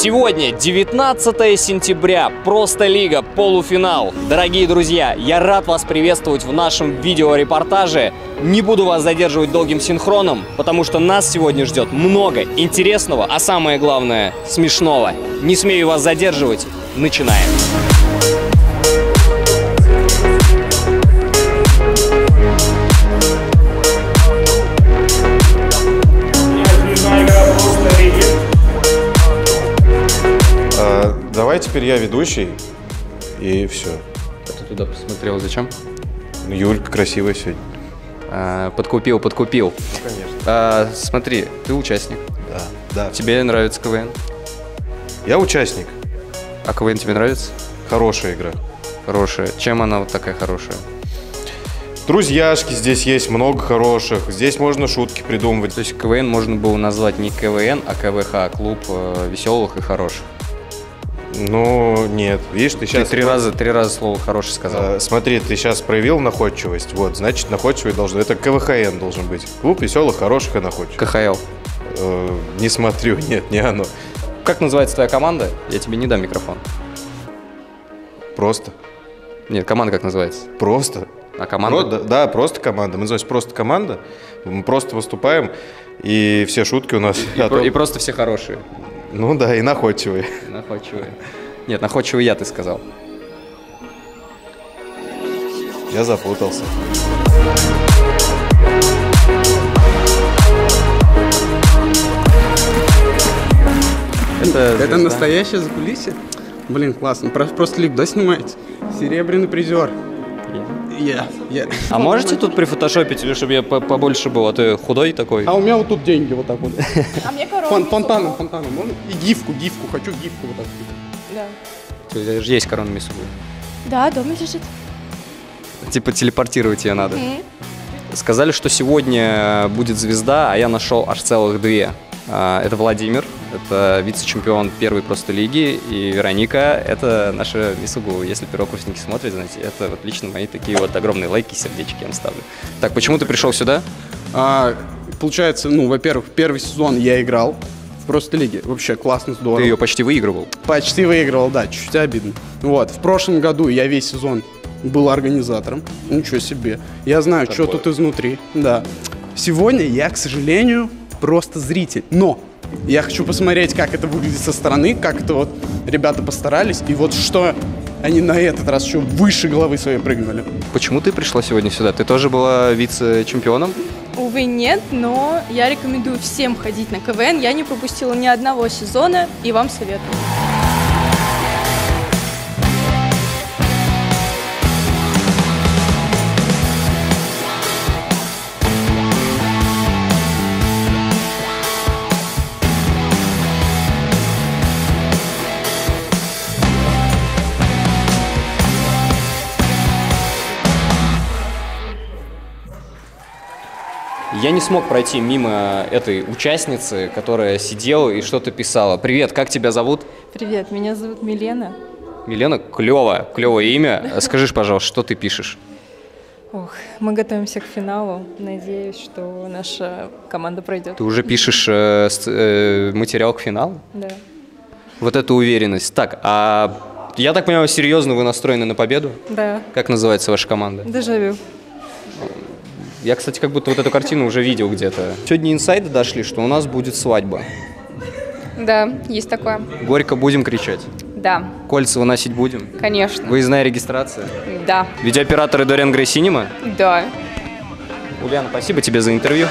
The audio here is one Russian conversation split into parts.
Сегодня 19 сентября, просто лига, полуфинал. Дорогие друзья, я рад вас приветствовать в нашем видеорепортаже. Не буду вас задерживать долгим синхроном, потому что нас сегодня ждет много интересного, а самое главное, смешного. Не смею вас задерживать, начинаем. Давай теперь я ведущий, и все. Ты туда посмотрел, зачем? Юлька красивая сегодня. Подкупил. Ну, конечно. Смотри, ты участник. Да. Тебе нравится КВН? Я участник. А КВН тебе нравится? Хорошая игра. Хорошая. Чем она вот такая хорошая? Друзьяшки здесь есть, много хороших. Здесь можно шутки придумывать. То есть КВН можно было назвать не КВН, а КВХ, клуб веселых и хороших. Ну, нет. Видишь, ты сейчас... Ты три раза слово «хороший» сказал. Смотри, ты сейчас проявил находчивость. Вот, значит, находчивый должен... Это КВХН должен быть. Клуб веселых, хороших и находчивых. КХЛ. Не смотрю, нет, не оно. Как называется твоя команда? Я тебе не дам микрофон. Просто. Нет, команда как называется? Просто. А команда? Да, просто команда. Мы называемся просто команда. Мы просто выступаем, и все шутки у нас... И просто все хорошие. Ну да, и находчивые. Находчивые. Нет, находчивый я, ты сказал. Я запутался. Это настоящее закулисье? Блин, классно. Просто лиг, да, снимаете? Серебряный призер. А можете тут прифотошопить, или чтобы я побольше был? А ты худой такой? А у меня вот тут деньги вот так вот. А мне коронку. Фонтаном. Можно? И гифку. Хочу гифку вот так. Да. У тебя же есть корона Мисугу. Да, дома лежит. Типа телепортировать ее надо. Сказали, что сегодня будет звезда, а я нашел аж целых две. Это Владимир, это вице-чемпион первой просто лиги, и Вероника, это наша Мисугу. Если первокурсники смотрят, знаете, это вот лично мои такие вот огромные лайки, сердечки я им ставлю. Так, почему ты пришел сюда? Получается, во-первых, первый сезон я играл в просто лиге. Вообще классно, здорово. Ты ее почти выигрывал? Почти выигрывал, да, чуть-чуть обидно. Вот, в прошлом году я весь сезон был организатором. Ничего себе. Я знаю, что тут изнутри. Да. Сегодня я, к сожалению, просто зритель. Но я хочу посмотреть, как это выглядит со стороны, как это вот ребята постарались, и вот что они на этот раз еще выше головы своей прыгнули. Почему ты пришла сегодня сюда? Ты тоже была вице-чемпионом? Увы, нет, но я рекомендую всем ходить на КВН. Я не пропустила ни одного сезона, и вам советую. Я не смог пройти мимо этой участницы, которая сидела и что-то писала. Привет, как тебя зовут? Привет, меня зовут Милена. Милена, клевое имя. Скажи, пожалуйста, что ты пишешь? Мы готовимся к финалу. Надеюсь, что наша команда пройдет. Ты уже пишешь материал к финалу? Да. Вот эта уверенность. Так, а я так понимаю, серьезно вы настроены на победу? Да. Как называется ваша команда? Дежавю. Я, кстати, как будто вот эту картину уже видел где-то. Сегодня инсайды дошли, что у нас будет свадьба. Да, есть такое. Горько будем кричать? Да, Кольца выносить будем? конечно. Выездная регистрация? Да. Видеооператоры Dorian Gray Cinema? Да. Ульяна, спасибо тебе за интервью.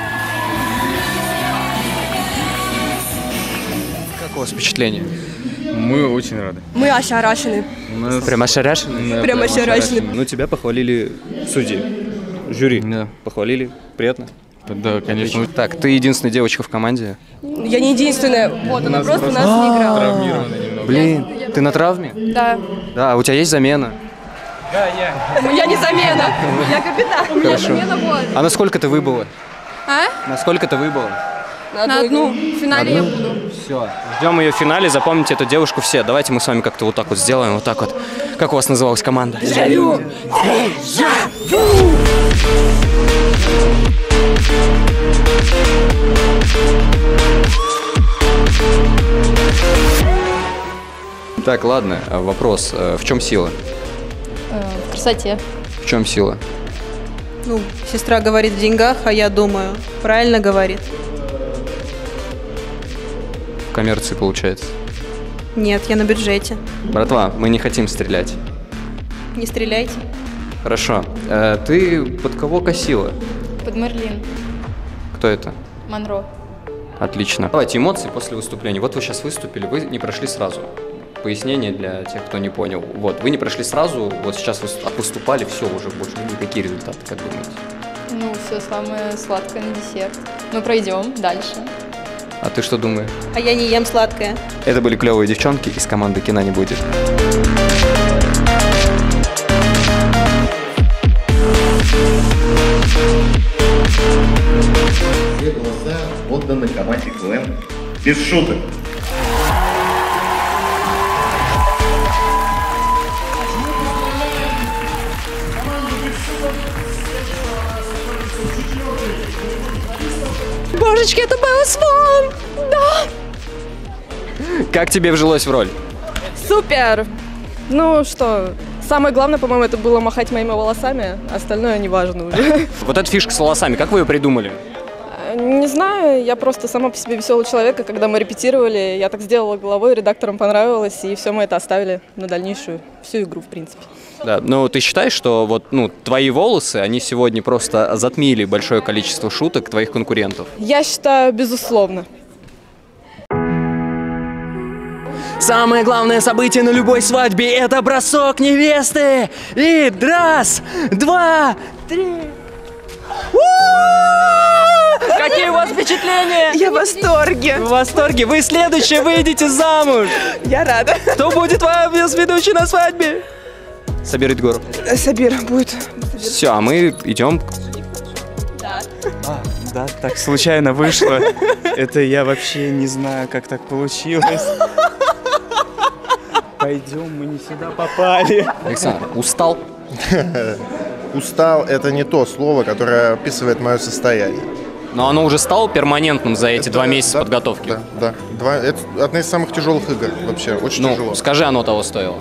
Какое впечатление? Мы очень рады. Мы ошарашены. Прям ошарашены? Прям ошарашены. Ну, тебя похвалили судьи, жюри. Да. Похвалили, приятно? Да, конечно. Так, ты единственная девочка в команде? Я не единственная. Вот, она просто у нас не играла. Травмированы немного. Блин, ты на травме? Да. Да, а у тебя есть замена? Я не замена. Я капитан. Хорошо. А насколько ты выбыла? А? Насколько ты выбыла? На одну. В финале я буду. Все. Ждем ее в финале, запомните эту девушку все. Давайте мы с вами как-то вот так вот сделаем, вот так вот. Как у вас называлась команда? Так, ладно, вопрос. В чем сила? В красоте. В чем сила? Ну, сестра говорит в деньгах, а я думаю, правильно говорит. В коммерции получается. Нет, я на бюджете. Братва, мы не хотим стрелять. Не стреляйте. Хорошо. Ты под кого косила? Под Мерлин. Кто это? Монро. Отлично. Давайте эмоции после выступления. Вот вы сейчас выступили, вы не прошли сразу. Пояснение для тех, кто не понял. Вот, вы не прошли сразу, вот сейчас вы выступали, все, уже больше никакие результаты, как думаете? Ну, все самое сладкое на десерт. Мы пройдем дальше. А ты что думаешь? А я не ем сладкое. Это были клевые девчонки из команды «Кино не будет». Все голоса отданы команде КВН без шуток. Божечки, это был сон! Да! Как тебе вжилось в роль? Супер! Ну что, самое главное, по-моему, это было махать моими волосами, остальное не важно уже. Вот эта фишка с волосами, как вы ее придумали? Не знаю, я просто сама по себе веселый человек, и когда мы репетировали, я так сделала головой, редакторам понравилось, и все мы это оставили на дальнейшую всю игру, в принципе. Да, ну ты считаешь, что вот, ну, твои волосы, они сегодня просто затмили большое количество шуток твоих конкурентов? Я считаю, безусловно. Самое главное событие на любой свадьбе – это бросок невесты! И раз, два, три... Какие у вас впечатления? Я в восторге. В восторге? Вы следующие выйдете замуж! Я рада. Кто будет вам ведущий на свадьбе? Сабир Идгоров. Сабир будет. Все, а мы идем. Да, так случайно вышло. Это я вообще не знаю, как так получилось. Пойдем, мы не сюда попали. Александр, устал? Устал – это не то слово, которое описывает мое состояние. Но оно уже стало перманентным за эти 2 месяца подготовки? Да. Это одна из самых тяжелых игр вообще, очень тяжело. Скажи, оно того стоило?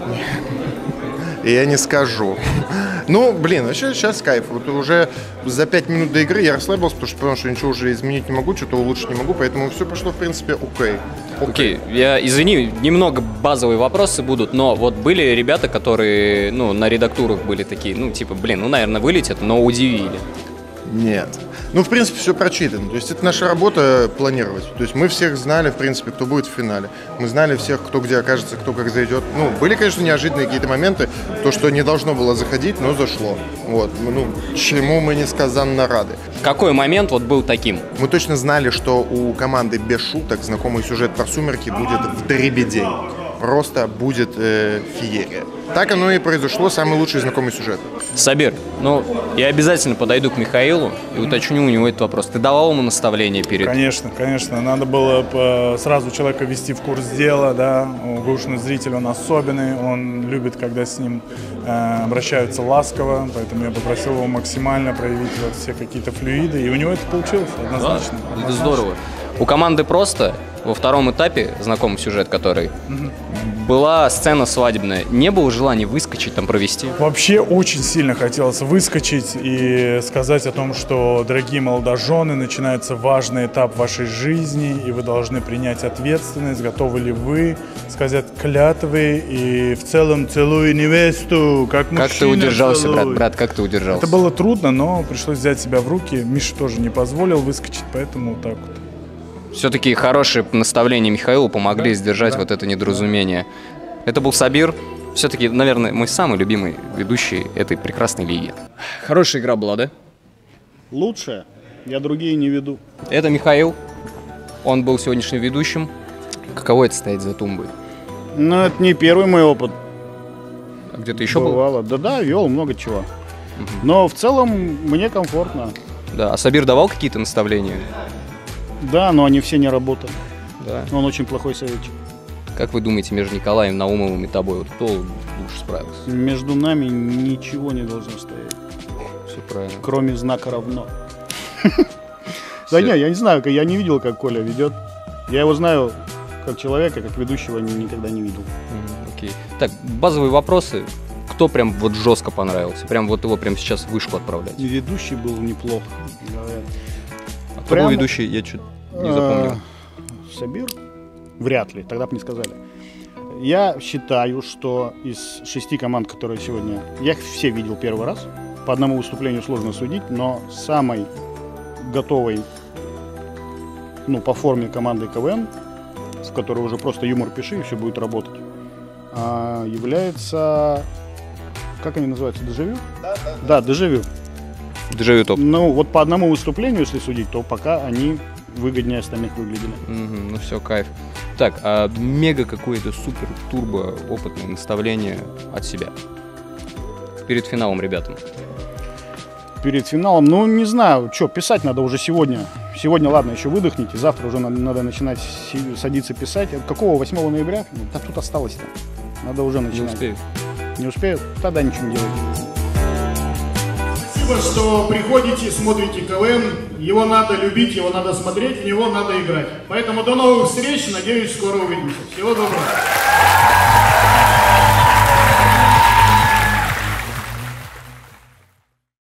И я не скажу. Ну, блин, вообще сейчас кайф. Вот уже за 5 минут до игры я расслабился, потому что понял, что ничего уже изменить не могу, что-то улучшить не могу, поэтому все пошло, в принципе, окей. Извини, немного базовые вопросы будут, но вот были ребята, которые, ну, на редактурах были такие, ну, типа, блин, ну, наверное, вылетят, но удивили. Нет. Ну, в принципе, все прочитано. То есть это наша работа планировать. То есть мы всех знали, в принципе, кто будет в финале. Мы знали всех, кто где окажется, кто как зайдет. Ну, были, конечно, неожиданные какие-то моменты, то, что не должно было заходить, но зашло. Вот. Ну, чему мы несказанно рады. Какой момент вот был таким? Мы точно знали, что у команды без шуток знакомый сюжет про «Сумерки» будет вдребедень. Просто будет феерия. Так оно и произошло, самый лучший знакомый сюжет. Сабир, ну, я обязательно подойду к Михаилу и уточню у него этот вопрос. Ты давал ему наставление перед... Конечно. Надо было сразу человека ввести в курс дела, да. Глушный зритель, он особенный, он любит, когда с ним обращаются ласково, поэтому я попросил его максимально проявить вот все какие-то флюиды, и у него это получилось, однозначно. Да, это здорово. У команды просто во втором этапе, знакомый сюжет который, была сцена свадебная. Не было желания выскочить, там провести? Вообще очень сильно хотелось выскочить и сказать о том, что, дорогие молодожены, начинается важный этап вашей жизни, и вы должны принять ответственность, готовы ли вы сказать клятвы и в целом целуй невесту, как мужчина. Как ты удержался, целует. брат, как ты удержался? Это было трудно, но пришлось взять себя в руки. Миша тоже не позволил выскочить, поэтому вот так вот. Все-таки хорошие наставления Михаилу помогли сдержать вот это недоразумение. Это был Сабир. Все-таки, наверное, мой самый любимый ведущий этой прекрасной лиги. Хорошая игра была, да? Лучшая. Я другие не веду. Это Михаил. Он был сегодняшним ведущим. Каково это стоять за тумбой? Ну, это не первый мой опыт. А где-то еще бывало? Да-да, вел много чего. Но в целом мне комфортно. Да, а Сабир давал какие-то наставления? Да, но они все не работали. Да. Он очень плохой советчик. Как вы думаете, между Николаем Наумовым и тобой, вот кто лучше справился? Между нами ничего не должно стоять. Все правильно. Кроме знака равно. Да не, я не знаю, я не видел, как Коля ведет. Я его знаю как человека, как ведущего никогда не видел. Окей. Так, базовые вопросы. Кто прям вот жестко понравился? Прям вот его прям сейчас в вышку отправлять? Ведущий был неплох. А кто был ведущий? Я чуть не запомнил. Сабир? Вряд ли, тогда бы не сказали. Я считаю, что из 6 команд, которые сегодня... Я их все видел первый раз. По одному выступлению сложно судить, но самой готовой, ну, по форме команды КВН, в которой уже просто юмор пиши, и все будет работать, является... Как они называются? Дежавю? Да, Дежавю. Дежавю топ. Ну, вот по одному выступлению, если судить, то пока они выгоднее остальных выглядели. Ну все, кайф. Так, а мега какое-то супер-турбо опытное наставление от себя перед финалом ребятам? Перед финалом, ну, не знаю, что, писать надо уже сегодня. Сегодня, ладно, еще выдохните, завтра уже надо начинать садиться писать. Какого, 8 ноября? Да тут осталось-то. Надо уже начинать. Не успеют. Не успеют? Тогда ничего не делайте. Спасибо, что приходите, смотрите КВН. Его надо любить, его надо смотреть, в него надо играть. Поэтому до новых встреч, надеюсь, скоро увидимся. Всего доброго.